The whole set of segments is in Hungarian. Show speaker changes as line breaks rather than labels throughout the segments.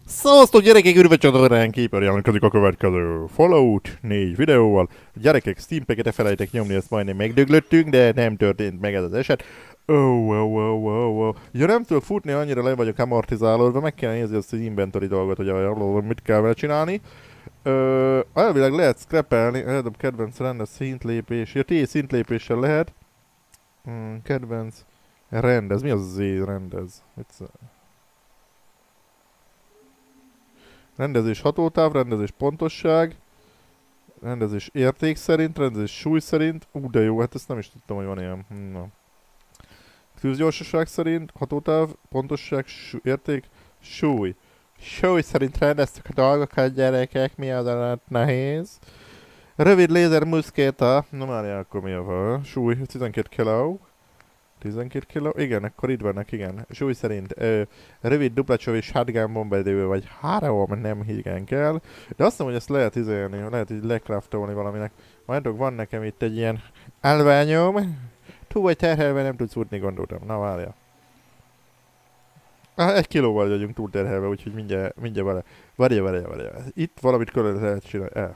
Szavaztok gyerekek, üdvözlök csatornán, képen jelentkezik a következő Fallout 4 videóval. Gyerekek, Steam Packet-e felejtek nyomni, ezt majdnem megdöglöttünk, de nem történt meg ez az eset. Ja, nem tudok futni, annyira le vagyok amortizálódva, meg kell nézni azt az inventory dolgot, hogy mit kell vele csinálni. Elvileg lehet scrapelni, eldom kedvenc rendes szintlépés, ja, T szintlépéssel lehet. Kedvenc rendez, mi az Z rendez? Rendezés hatótáv, rendezés pontosság, rendezés érték szerint, rendezés súly szerint. De jó, hát ezt nem is tudtam, hogy van ilyen. Na. Tűzgyorsaság szerint, hatótáv, pontosság, érték, súly. Súly szerint rendeztük a dolgokat, gyerekek, mi az a nehéz. Rövid lézer muszkéta, na már akkor mi a van? Súly 12 kg. 12 kg? Igen, akkor itt vannak, igen. Súly szerint rövid duplacsövi shotgun bombadő vagy 3 nem hígen kell. De azt mondom, hogy ezt lehet izélni, lehet így lecraftolni valaminek. Majdok, van nekem itt egy ilyen állványom. Túl vagy terhelve, nem tudsz futni, gondoltam. Na várja. 1 kilóval vagyunk túl terhelve, úgyhogy mindjárt vele. Várja. Itt valamit körül lehet csinálni.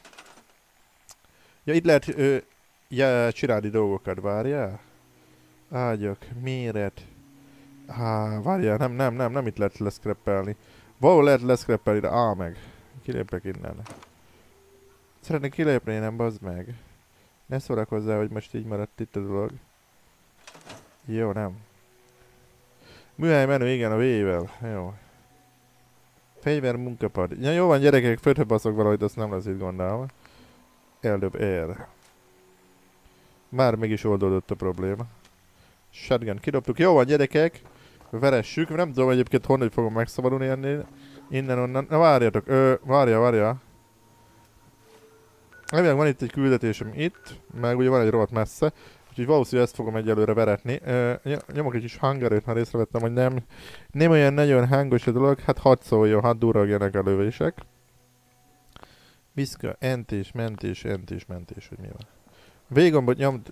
Ja, itt lehet csinálni dolgokat, várjál. Ágyak, méret. Várjál, nem itt lehet leszkreppelni. Valahol lehet leszkreppelni, de meg. Kilépek innen. Szeretnék kilépni, nem bazd meg. Ne szórakozzál, hogy most így maradt itt a dolog. Jó, nem. Műhely menü, igen, a V-vel. Jó. Fegyver munkapad. Ja, jó van gyerekek, földhöbb baszok valahogy, azt nem lesz itt gondolva. Eldob R. Már mégis oldódott a probléma. Shotgun kidobtuk. Jó van gyerekek, veressük. Nem tudom egyébként honnan fogom megszabadulni ennél. Innen-onnan. Na várjatok. Várja. Elvileg van itt egy küldetésem itt. Meg ugye van egy rohadt messze. Úgyhogy valószínűleg ezt fogom egyelőre veretni. Nyomok egy kis hangerőt, mert észrevettem, hogy nem olyan nagyon hangos a dolog. Hát hadd szóljon, hadd durragjanak a lövések. Viszka, entés, mentés, hogy mi van. Véggombot nyomd.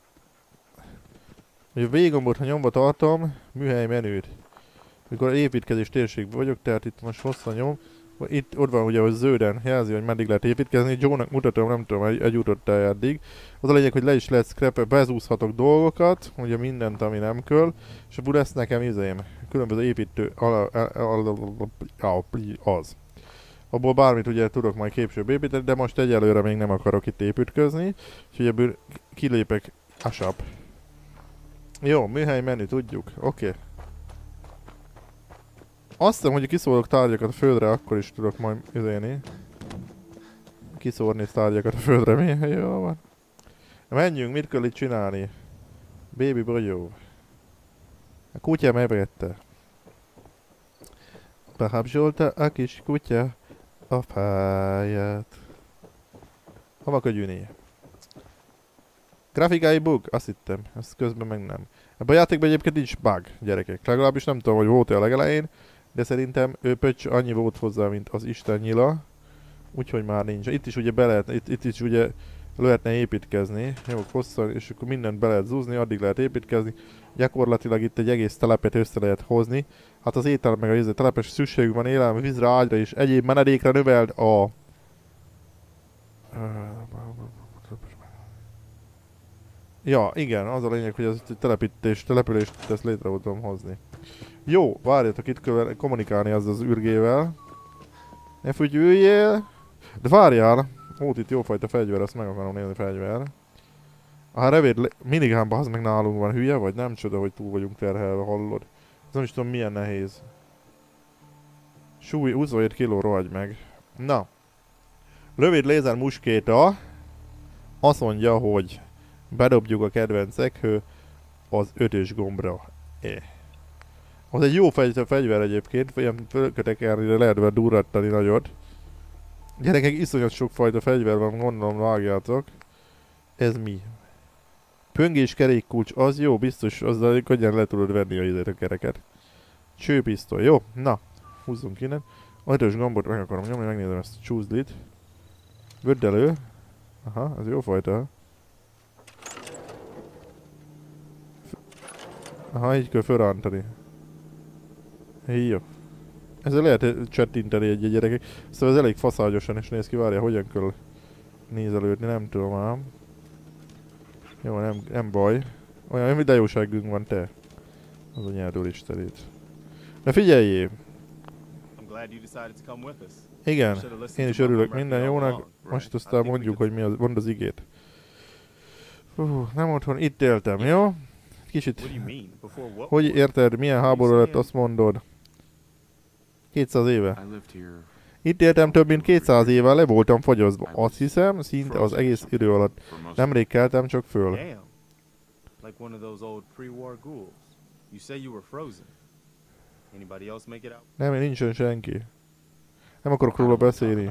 A véggombot, ha nyomva tartom, műhely menüt. Mikor építkezés térségben vagyok, tehát itt most hosszan nyom. Ott van ugye, hogy zölden jelzi, hogy meddig lehet építkezni. Joe-nak mutatom, nem tudom, egy jutott el eddig. Az a lényeg, hogy le is lehet scrap, bezúzhatok dolgokat, ugye mindent, ami nem kell. És abból lesz nekem izém, különböző építő az. Abból bármit ugye tudok majd később építeni, de most egyelőre még nem akarok itt építkezni. Úgyhogy ebből kilépek asap. Jó, műhely menü, tudjuk. Oké. Azt hiszem, hogy kiszórok tárgyakat a földre, akkor is tudok majd üzélni. Kiszórni tárgyakat a földre, mi? Jó van. Menjünk, mit kell itt csinálni? Baby bogyó. A kutya megvette. Behapzsolta a kis kutya a pályát. Hova kögyűni? Grafikai bug? Azt hittem. Ezt közben meg nem. Ebben a játékban egyébként nincs bug, gyerekek. Legalábbis nem tudom, hogy volt-e a legelején. De szerintem pöcs annyi volt hozzá, mint az Isten nyila. Úgyhogy már nincs. Itt is ugye be lehet, itt is ugye lehetne építkezni. Jó, hosszan, és akkor mindent be lehet zúzni, addig lehet építkezni. Gyakorlatilag itt egy egész telepet össze lehet hozni. Hát az étel meg a telepes szükségünk van élelme, vízre, ágyra és egyéb menedékre növeld a... Ja, igen, az a lényeg, hogy az települést ezt létre tudom hozni. Jó, várjatok, itt kell kommunikálni az űrgével. Ne fügyüljél! De várjál! Volt itt jófajta fegyver, azt meg akarom nézni fegyver. A revéd minigámban az meg nálunk van, hülye vagy? Nem csoda, hogy túl vagyunk terhelve, hallod? Ez nem is tudom milyen nehéz. Súly 27 kg, rohagy meg. Na. Rövid lézer muskéta. Azt mondja, hogy bedobjuk a kedvencek az 5-ös gombra. Az egy jó fegyver egyébként, ilyen fölkötekelni, lehet vele durrattani nagyot. Gyerekek, iszonyat sok fajta fegyver van, gondolom vágjátok. Ez mi? Pöngés kerékkulcs, az jó, biztos, azzal könnyen le tudod venni a kereket. Csőpisztoly, jó, na, húzzunk innen. A 5-ös gombot meg akarom nyomni, megnézem ezt a csúzdit. Vödd elő. Aha, ez jó fajta. Aha, így kell felrántani. Jó. Ezzel lehet csettinteni egy gyerekek. Szóval ez elég faszágyosan is néz ki, várja, hogyan kell nézelődni, nem tudom ám. Jó, nem baj. Olyan videóságunk van, te. Az a nyárdul istenét. Na figyeljél! Igen, én is örülök minden jónak. Most aztán mondjuk, hogy mi az, mondd az igét. Nem otthon, itt éltem, jó? Kicsit... Hogy érted, milyen háború lett, azt mondod? 200 éve. Itt éltem több mint 200 éve, le voltam fagyasztva. Azt hiszem, szinte az egész idő alatt. Nemrég keltem csak föl. Nem, nincsen senki. Nem akarok róla beszélni.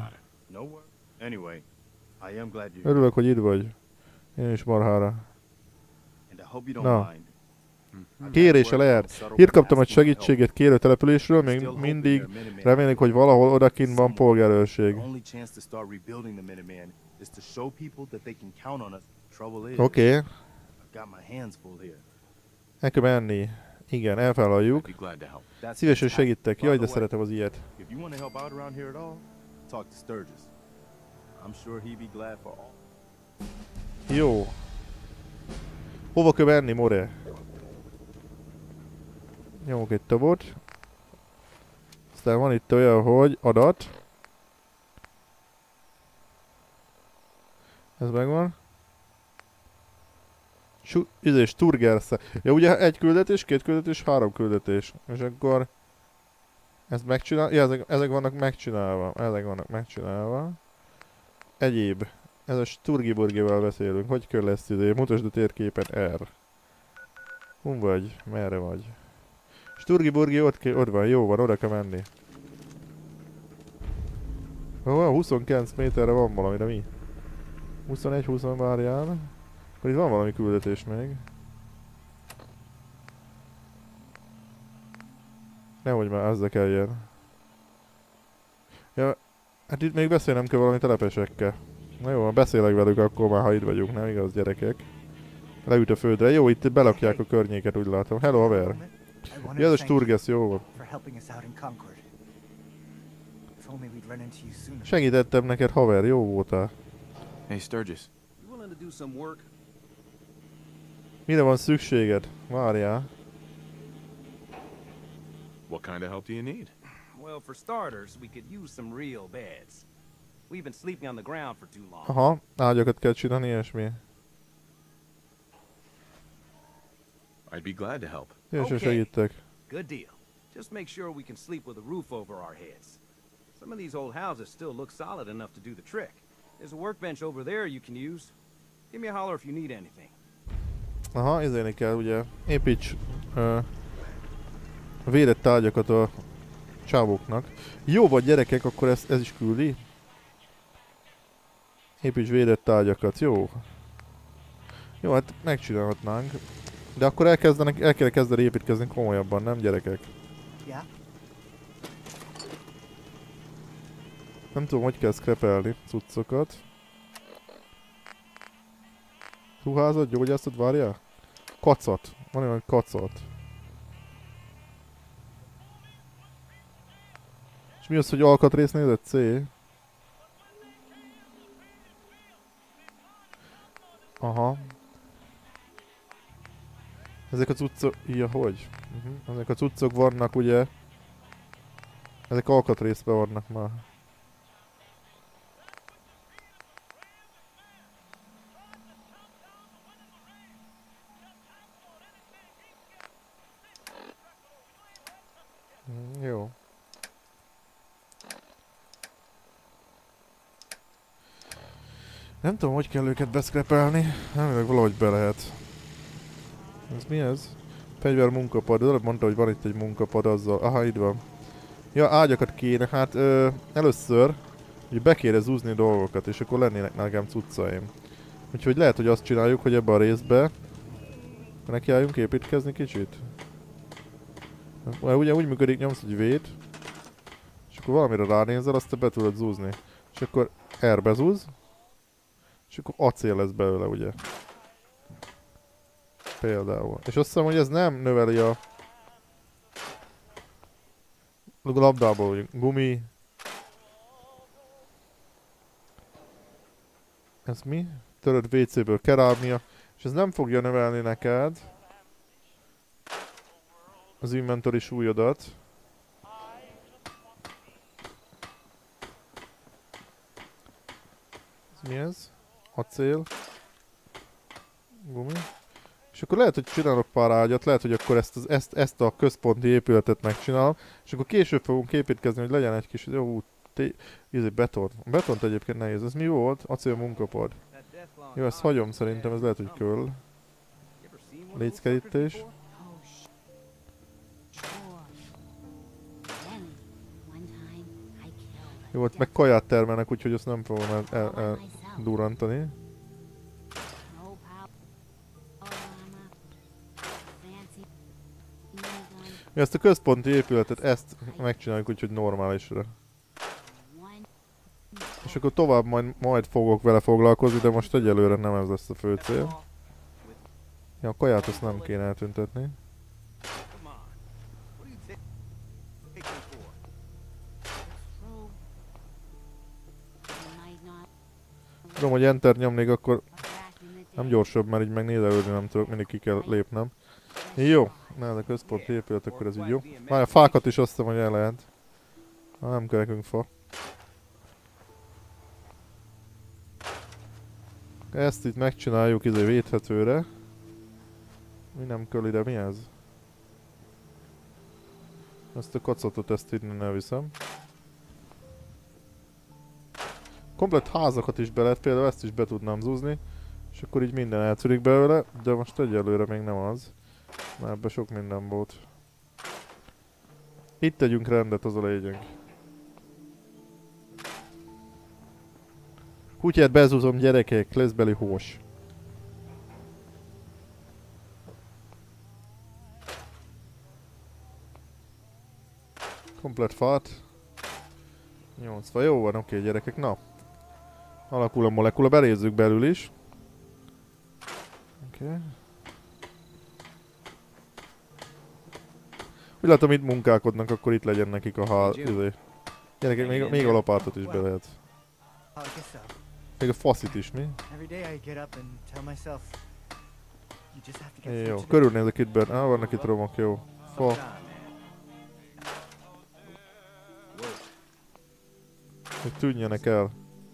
Örülök, hogy itt vagy. Én is marhára. Na. Kérése lehet. Hírt kaptam egy segítséget kérő településről, még mindig remélik, hogy valahol odakint van polgárőrség. Oké. El kell menni. Igen, elfállaljuk. Szívesen segítek. Jaj, de szeretem az ilyet. Jó. Hova kell menni, more? Nyomok egy tabot. Aztán van itt olyan, hogy adat. Ez megvan. Sturgersze. Ja, ugye egy küldetés, 2 küldetés, 3 küldetés. És akkor... Ezt megcsinál... Ja, ezek vannak megcsinálva. Egyéb. Ez a Sturgiburgival beszélünk. Hogy kell ezt ide? Mutasd a térképen R. Hon vagy? Merre vagy? Sturgiburgi ott van, jó van, oda kell menni. Van 29 méterre van valami, de mi? 21-20 várjál. Akkor itt van valami küldetés még. Nehogy már ezzel kelljen. Ja, hát itt még beszélnem kell valami telepesekkel. Na jó, beszélek velük akkor már, ha itt vagyunk, nem igaz, gyerekek? Leüt a földre. Jó, itt belakják a környéket, úgy látom. Hello, haver! Ja, ez a Sturges, jó van. Segítettem neked, haver, jó voltál.
Hey Sturgis.
Mire van szükséged? Várjál.
What kind of help do you need?
Well, for starters, we could use some real beds. We've been sleeping on the ground for too long.
Aha, ágyakat kell csinálni, ilyesmi.
I'd be glad to help.
Szívesen segítek.
Good deal. Just make sure we can sleep with a roof over our heads. Some of these old houses still look solid enough to do the trick. There's a workbench over there you can use. Give me a holler if you need anything.
Aha, izélni kell, ugye. Építs védett tárgyakat a csávóknak. Jó vagy gyerekek, akkor ez is küldi. Építs védett tárgyakat, jó. Jó, hát megcsinálhatnánk. De akkor el kell kezdeni építkezni komolyabban, nem gyerekek? Nem tudom, hogy kell scrapelni cuccokat. Ruházat, gyógyászat, várjál? Kacat. Van olyan kacat. És mi az, hogy alkatrész nézett? C? Aha. Ezek a cuccok... Ja, hogy? Ezek a cuccok vannak, ugye? Ezek alkatrészben vannak már. Jó. Nem tudom, hogy kell őket beszkrepelni. Nem, valahogy be lehet. Ez mi ez? Fegyver munkapad. Előbb mondta, hogy van itt egy munkapad azzal. Aha, itt van. Ja, ágyakat kéne. Hát először hogy be kéne zúzni dolgokat, és akkor lennének nekem cuccaim. Úgyhogy lehet, hogy azt csináljuk, hogy ebbe a részbe nekiálljunk építkezni kicsit. Ugye úgy működik, nyomsz egy V-t, és akkor valamire ránézel, azt te be tudod zúzni. És akkor R-be zúz, és akkor acél lesz belőle, ugye. Például. És azt hiszem, hogy ez nem növeli a... labdából vagyunk. Gumi. Ez mi? Törött WC-ből kerámia. És ez nem fogja növelni neked az inventory súlyodat. Ez mi ez? Acél. Gumi. És akkor lehet, hogy csinálok pár ágyat, lehet, hogy akkor ezt a központi épületet megcsinálom, és akkor később fogunk építkezni, hogy legyen egy kis jó beton. A betont egyébként nehéz. Ez mi volt? Acél munkapad. Jó, ezt hagyom szerintem, ez lehet, hogy köl. Léckerítés. Jó, ott meg kaját termelnek, úgyhogy azt nem fogom durrantani. Mi ezt a központi épületet, ezt megcsináljuk úgyhogy normálisra. És akkor tovább majd fogok vele foglalkozni, de most egyelőre nem ez lesz a fő cél. Ja, a kaját azt nem kéne eltüntetni. Tudom, hogy enter nyomnék, akkor nem gyorsabb, mert így megnézelődni nem tudok, mindig ki kell lépnem. Jó, na ez a központi épület, akkor ez így jó. Már a fákat is azt hiszem, hogy el lehet. Nem kell nekünk fa. Ezt itt megcsináljuk védhetőre. Mi nem kell ide, mi ez? Ezt a kacatot ezt innen elviszem. Komplet házakat is be lehet, például ezt is be tudnám zúzni. És akkor így minden eltűnik belőle, de most egyelőre még nem az. Már ebben sok minden volt. Itt tegyünk rendet, az a lényeg. Kutyát bezúzom, gyerekek, lesz beli hós. Komplet fát. 80, jó van, oké gyerekek, na. Alakul a molekula, belézzük belül is. Oké. Úgy látom, itt munkálkodnak, akkor itt legyen nekik a gyerekek, még a lapátot is be lehet. Még a faszit is, mi? Jó, körülnézek itt benne. Vannak itt romok, jó. Fa. Hogy tűnjenek el.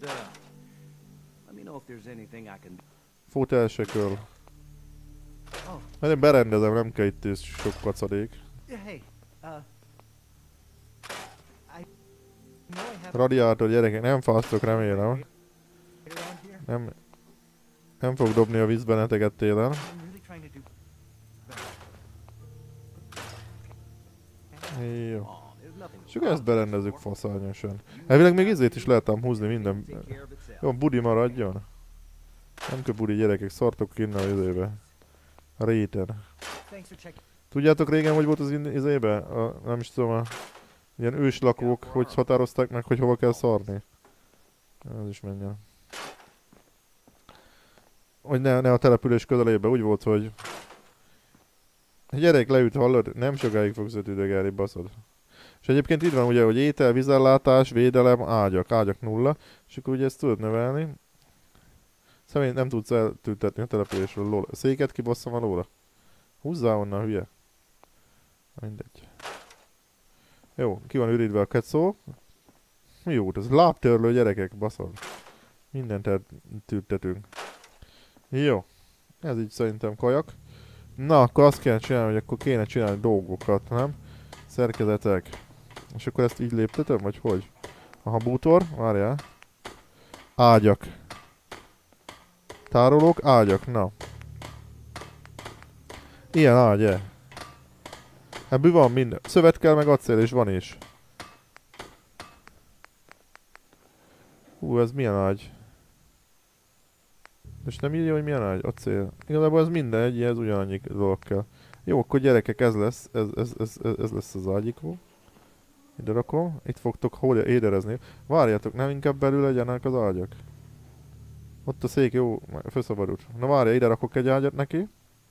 Fót elseköl. Mert én berendezem, nem kell itt is sok kacadék. Radiátor, gyerekek, nem fáztok, remélem. Nem fog dobni a vízbe benneteket télen. Jó. És akkor ezt berendezzük faszányosan. Elvileg még izét is lehetem húzni minden. Jó, budi maradjon. Nem kell budi, gyerekek, szartok innen az izébe. A réten. Tudjátok régen, hogy volt az izébe? Nem is tudom, ilyen őslakók, hogy határozták meg, hogy hova kell szarni. Ez is menjen. Hogy ne a település közelébe, úgy volt, hogy... Gyerek leüt, hallod? Nem sokáig fogsz üdögelni, baszod. És egyébként itt van ugye, hogy étel, vízellátás, védelem, ágyak 0. És akkor ugye ezt tudod növelni. Személy nem tudsz eltüntetni a településről lóla. Széket kibasszom a lóra. Húzzál onnan, hülye. Mindegy. Jó, ki van üridve a kecó. Mi jó, ez lábtörlő gyerekek, baszol. Mindent eltüntetünk. Jó. Ez így szerintem kajak. Na, akkor azt kéne csinálni, hogy akkor kéne csinálni dolgokat, nem? Szerkezetek. És akkor ezt így léptetem, vagy hogy? Aha, bútor, várjál. Ágyak. Tárolók, ágyak, na. Ilyen ágy, ebből van minden. Szövet kell, meg acél, és van is. Ez milyen ágy? És nem írja, hogy milyen ágy? Acél. Igazából ez minden egy, ez ugyanannyi dolog kell. Jó, akkor gyerekek, ez lesz. Ez lesz az ágyikó. Ide rakom. Itt fogtok éderezni. Várjátok, nem inkább belül legyenek az ágyak? Ott a szék, jó, felszabadult. Na várja, ide rakok egy ágyat neki.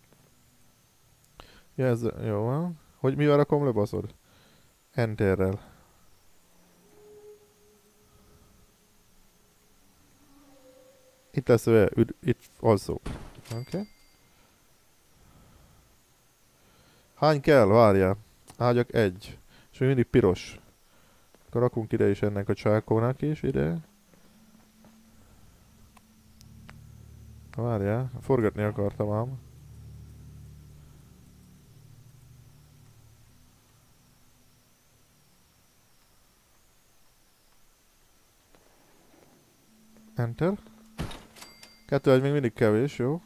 Ja, ez jó van. Hogy mivel rakom le, baszod? Enterrel. Itt lesz itt also. Oké. Okay. Hány kell? Várjál. Ágyak 1. És még mindig piros. Akkor rakunk ide is ennek a csákónak is ide. Várjál. Forgatni akartam ám. Enter. 2 egy még mindig kevés, jó?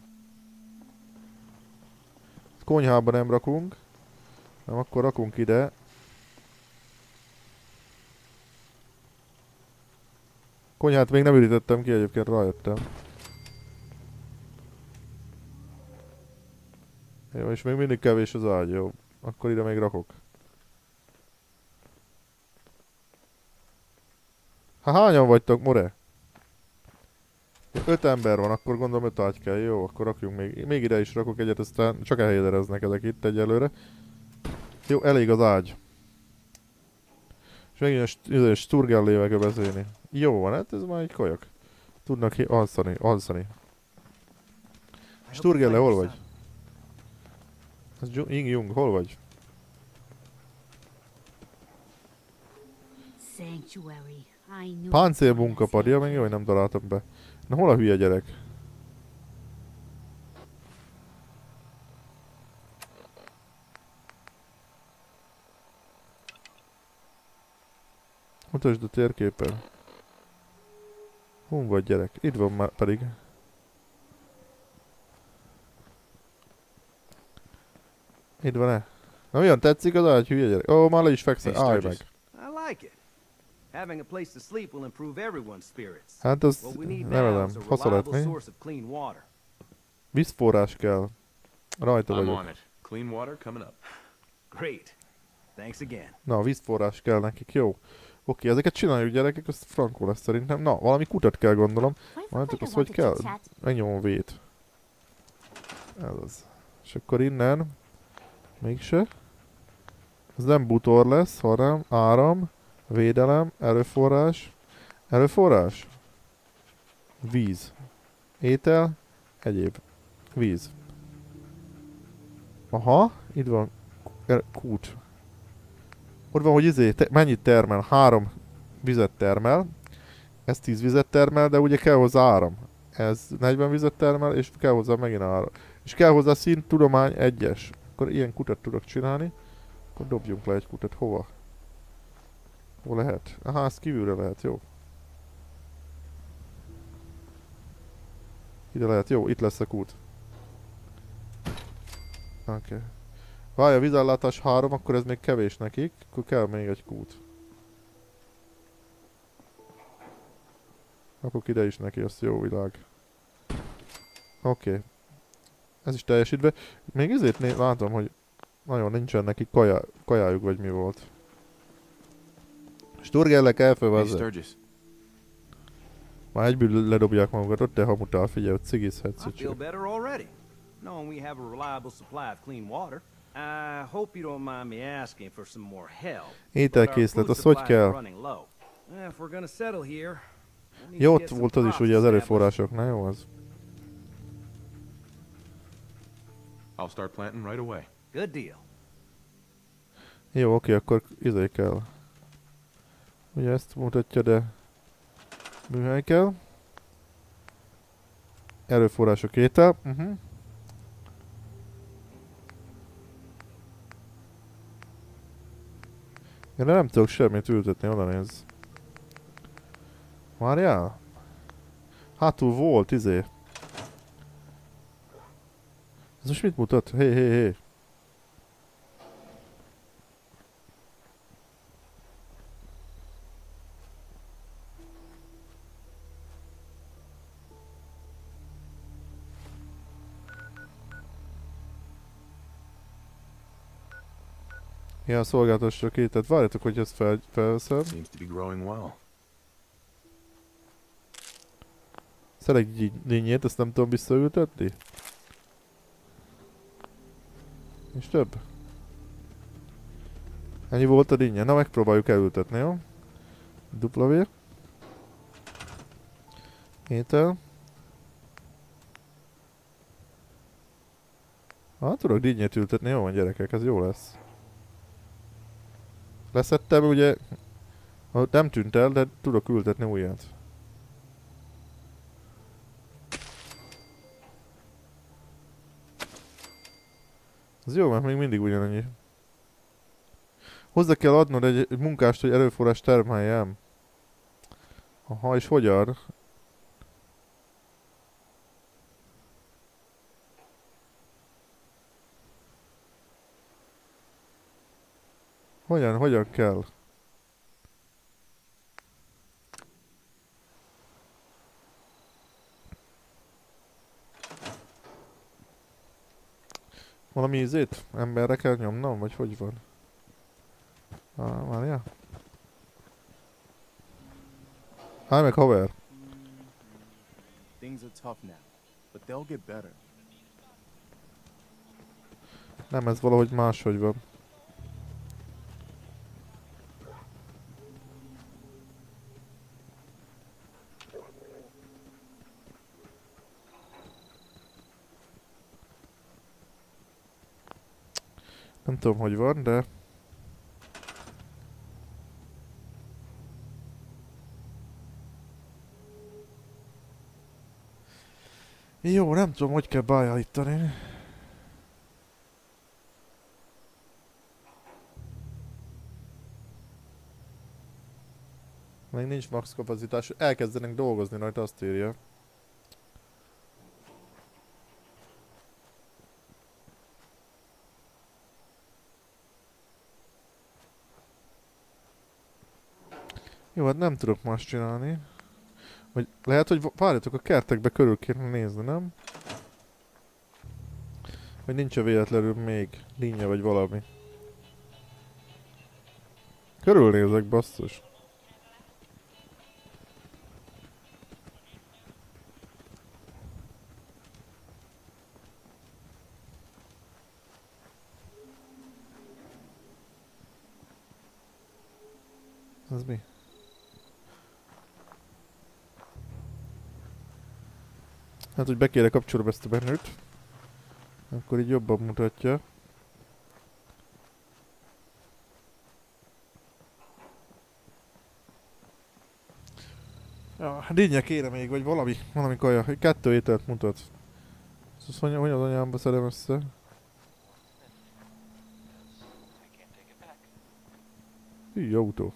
Konyhába nem rakunk. Nem, akkor rakunk ide. Konyhát még nem ürítettem ki, egyébként rájöttem. Jó, és még mindig kevés az ágy, jó. Akkor ide még rakok. Hányan vagytok, more? 5 ember van, akkor gondolom 5 ágy kell, jó, akkor rakjunk még ide is rakok egyet, aztán csak elhelyedereznek ezek itt egyelőre. Jó, elég az ágy. És megint a Sturgellével kell beszélni. Jó van, hát ez már egy kajak. Tudnak alszani. Sturgelle, hol vagy? Ez Jung, hol vagy? Páncél munkapadja, még jó, hogy nem találtam be. Na hol a hülye gyerek? Mutasd a térképen. Hol vagy gyerek? Itt van már pedig. Itt van-e? Na olyan tetszik az ágy, hülye gyerek? Ó, már le is fekszel, állj meg.
I like it. Having a place to sleep will improve everyone's spirits.
Hát azt
What we need now
nevelem,
is a
ha
reliable
szeretné.
source of clean water.
Vízforrás kell. Rajta
I'm on
vagyok.
it. Clean water coming up.
Great. Thanks again.
Na, vízforrás kell nekik, jó. Oké, ezeket csináljuk gyerekek, azt frankó lesz szerintem. Na, valami kutat kell gondolom. Mondjátok azt, hogy kell? Megnyomom V-t. Ez az. És akkor innen... Mégse. Ez nem bútor lesz, hanem áram, védelem, erőforrás. Erőforrás? Víz. Étel, egyéb. Víz. Aha, itt van kút. Ott van, hogy mennyit termel? 3 vizet termel. Ez 10 vizet termel, de ugye kell hozzá áram. Ez 40 vizet termel, és kell hozzá megint áram. És kell hozzá szint tudomány 1-es. Akkor ilyen kutat tudok csinálni. Akkor dobjunk le egy kutat. Hova? Hol lehet? Aha, ez kívülre lehet, jó. Ide lehet, jó, itt lesz a kút. Oké. Okay. Várja, vízellátás 3, akkor ez még kevés nekik. Akkor kell még egy kút. Akkor ide is neki, azt jó világ. Oké. Okay. Ez is teljesítve. Még ezért látom, hogy nagyon nincsen neki kajájuk, vagy mi volt. Sturgellek elfölvezze. Már egyből ledobják magukat, ott te hamutál, figyelj, hogy cigizhetsz.
I feel better already, knowing we have a reliable supply of clean water. I hope you don't mind me asking for some more help.
Ételkészlet, az hogy kell?
If we're gonna settle here.
Jó, ott volt az is ugye az erőforrásoknál, jó az.
I'll start planting right away.
Good deal.
Jó, oké, akkor izé kell. Ugye ezt mutatja, de műhely kell. Erőforrások étel. Én nem tudok semmit ültetni, oda nézz. Várjál? Hátul volt, izé. Ez most mit mutat? Hé. Ja, szolgáltassuk ki, tehát várjatok, hogy ezt felveszem.
Seems to be growing well.
Szelek dinnyét, ezt nem tudom visszaültetni? És több? Ennyi volt a dinnye. Na, megpróbáljuk elültetni, jó? W. Étel. Hát tudok dinnyét ültetni, jó van gyerekek, ez jó lesz. Leszettem ugye, nem tűnt el, de tudok ültetni újat. Ez jó, mert még mindig ugyanannyi. Hozzá kell adnod egy munkást, hogy erőforrás termeljem. Aha, és hogyan? Hogyan kell? Valami ízét? Emberre kell nyomnom? Vagy hogy van? Várjál. Állj meg, haver!
Things are tough now, but they'll get better.
Nem, ez valahogy máshogy van. Nem tudom, hogy van, de... Jó, nem tudom, hogy kell beállítani. Még nincs max kapacitás, elkezdenek dolgozni rajta, azt írja. Jó, hát nem tudok más csinálni. Vagy lehet, hogy várjatok, a kertekbe körül kéne nézni, nem? Hogy nincs-e véletlenül még linnye vagy valami. Körülnézek, basszus. Ez mi? Hát, hogy be kéne kapcsolom ezt a menüt. Akkor így jobban mutatja. Ja, dinnye kéne még, vagy valami kaja. 2 ételt mutat. Azt mondja, hogy az anyámba szedem össze. Hű, autó.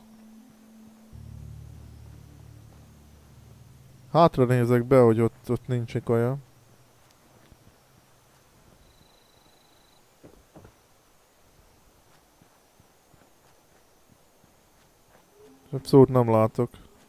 Hátra nézek be, hogy ott nincs egy kaja. Abszolút nem látok.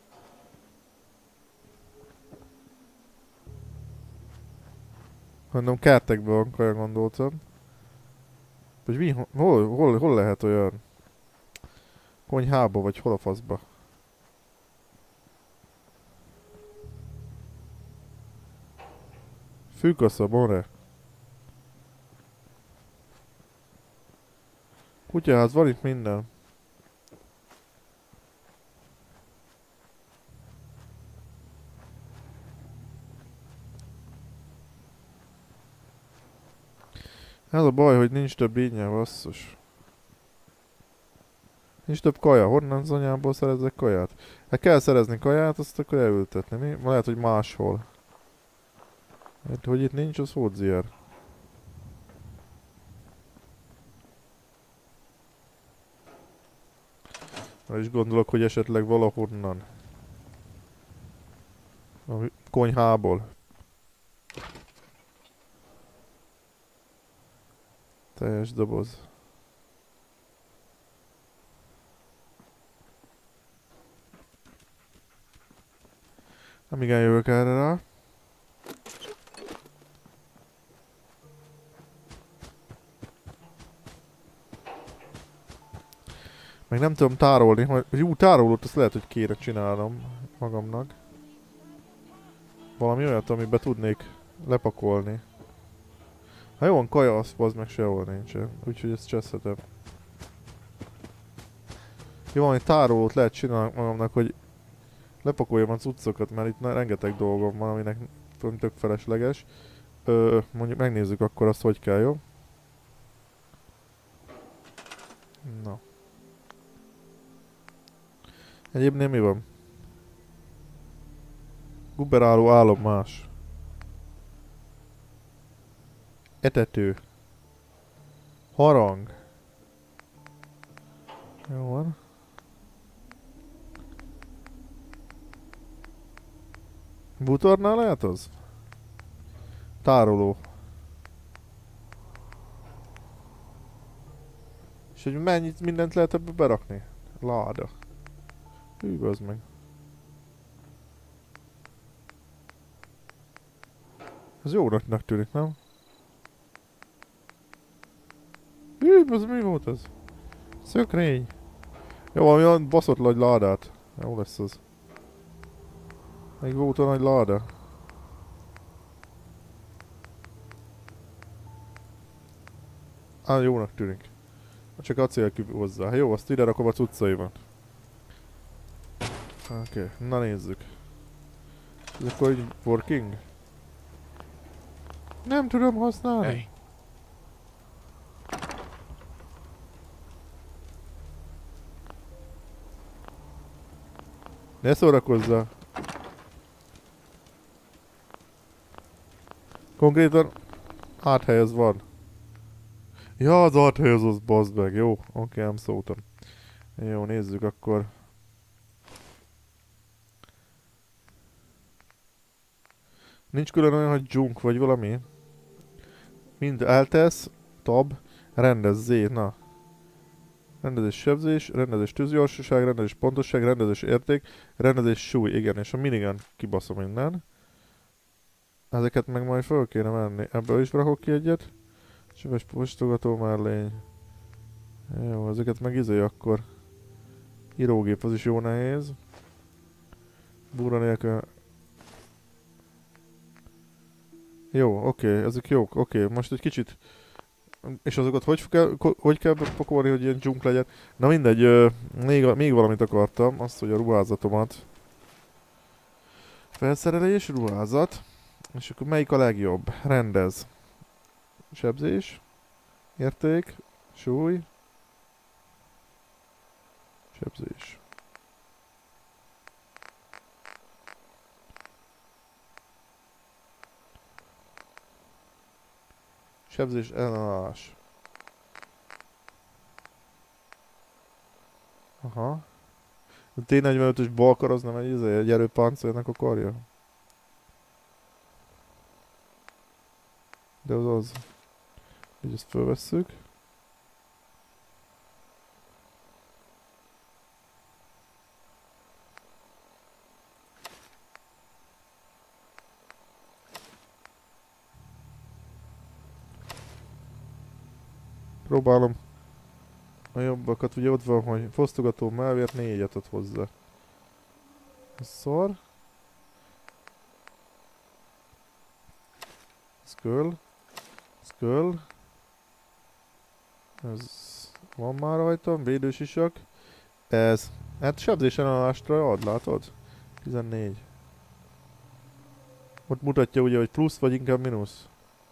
Mondom, kertekben van kaja, gondoltam. Vagy mi? Hol lehet olyan? Konyhába, vagy hol a faszba? Fűkasza, more. Kutyaház, van itt minden. Ez a baj, hogy nincs több ingyen, basszus. Nincs több kaja. Honnan az anyámból szerezzek kaját? Hát kell szerezni kaját, azt akkor elültetni. Mi? Lehet, hogy máshol. Hát, hogy itt nincs, az hódzier. És gondolok, hogy esetleg valahonnan. A konyhából. Teljes doboz. Amíg eljövök erre rá. Meg nem tudom tárolni, hogy jó tárolót azt lehet, hogy kéne csinálnom magamnak. Valami olyat, amiben tudnék lepakolni. Ha jó van kaja, az meg sehol nincsen. Úgyhogy ezt cseszhetem. Jó, valami tárolót lehet csinálni magamnak, hogy lepakoljam a cuccokat, mert itt rengeteg dolgom van, aminek tök felesleges. Mondjuk megnézzük akkor azt, hogy kell, jó? Na. Egyébként mi van? Guberáló állomás. Etető. Harang. Jó van. Bútornál lehet az? Tároló. És hogy mennyit mindent lehet ebbe berakni? Láda. Hű, az meg. Ez jónak tűnik, nem? Hű, az mi volt ez? Szökrény. Jó, valami olyan baszott nagy ládát. Jó lesz az. Még volt a nagy láda. Jónak tűnik. Csak acélküv hozzá. Jó, azt ide rakom a cuccaimat. Oké, na nézzük. Ez akkor így working? Nem tudom használni.
Hey,
Ne szórakozzál. Konkrétan áthelyez van. Ja, az áthelyez az bazd meg. Jó, oké, nem szóltam. Jó, nézzük akkor. Nincs külön olyan, hogy junk vagy valami. Mind eltesz, tab, rendez, Z, na. Rendezés sebzés, rendezés tűzgyorsaság, rendezés pontosság, rendezés érték, rendezés súly, igen, és a minigun kibaszom innen. Ezeket meg majd föl kéne menni. Ebből is rakok ki egyet. Csöves postogató mellény. Jó, ezeket meg akkor. Írógép, az is jó nehéz. Búra nélkül. Jó, oké, ezek jók, oké, most egy kicsit... És azokat hogy kell pakolni, hogy ilyen junk legyen? Na mindegy, még valamit akartam, azt, hogy a ruházatomat. Felszerelés, ruházat. És akkor melyik a legjobb? Rendez. Sebzés. Érték. Súly. Sebzés. Sebzés ellenállás. Aha. A T-45-ös balkar az nem egy erőpáncélnak akarja? De az az. Így ezt fölvesszük. Próbálom a jobbakat, ugye ott van, hogy fosztogató mellvért 4-et ad hozzá. Ez szar. Ez köl. Ez köl. Ez van már rajtam, védősisak. Ez. Hát sebzés ellenállásra ad, látod? 14. Ott mutatja ugye, hogy plusz vagy inkább mínusz.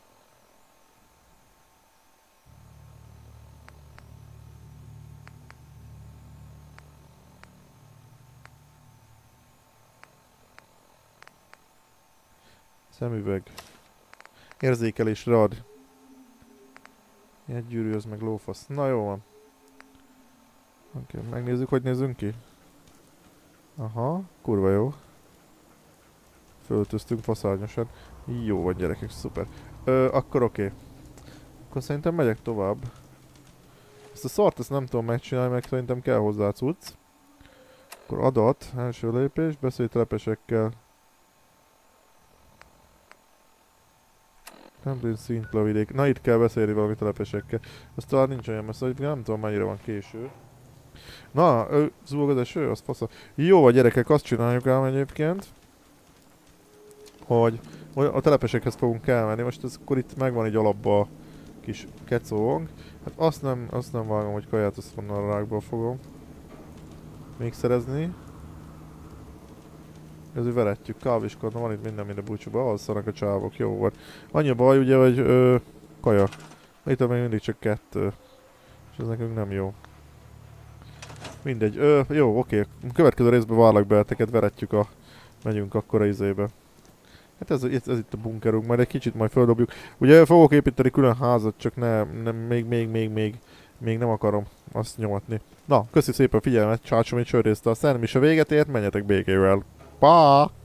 Szemüveg. Érzékelésre ad. Egy gyűrű, az meg lófasz. Na jó van. Oké, megnézzük, hogy nézzünk ki. Aha, kurva jó. Fölöltöztünk faszárnyosan. Jó van gyerekek, szuper. Akkor oké. Akkor szerintem megyek tovább. Ezt a szart ezt nem tudom megcsinálni, meg szerintem kell hozzá cucc. Akkor adat, első lépés, beszélj telepesekkel. Templén szintlavidék. Na itt kell beszélni valami telepesekkel. Azt talán nincs olyan messze, hogy nem tudom mennyire van késő. Na, zúg az eső, az fasza. Jó a gyerekek, azt csináljuk ám egyébként. Hogy a telepesekhez fogunk elmenni. Most ez akkor itt megvan egy alapba a kis kecónk. Hát azt nem vágom, hogy kaját azt onnan a rákból fogom még szerezni. Ezért veretjük, kávéskodna, van itt minden búcsúban, alszanak a csávok, jó volt. Annyi a baj ugye, hogy kaja. Itt még mindig csak 2. És ez nekünk nem jó. Mindegy. Jó, oké. A következő részben várlak be, teket veretjük a... Megyünk akkor a izébe. Hát ez itt a bunkerünk, majd egy kicsit majd földobjuk. Ugye fogok építeni külön házat, csak még nem akarom azt nyomatni. Na, köszi szépen a figyelmet, csácsom, hogy sörrészte, a szerelem is a véget ért, menjetek békével. Pa!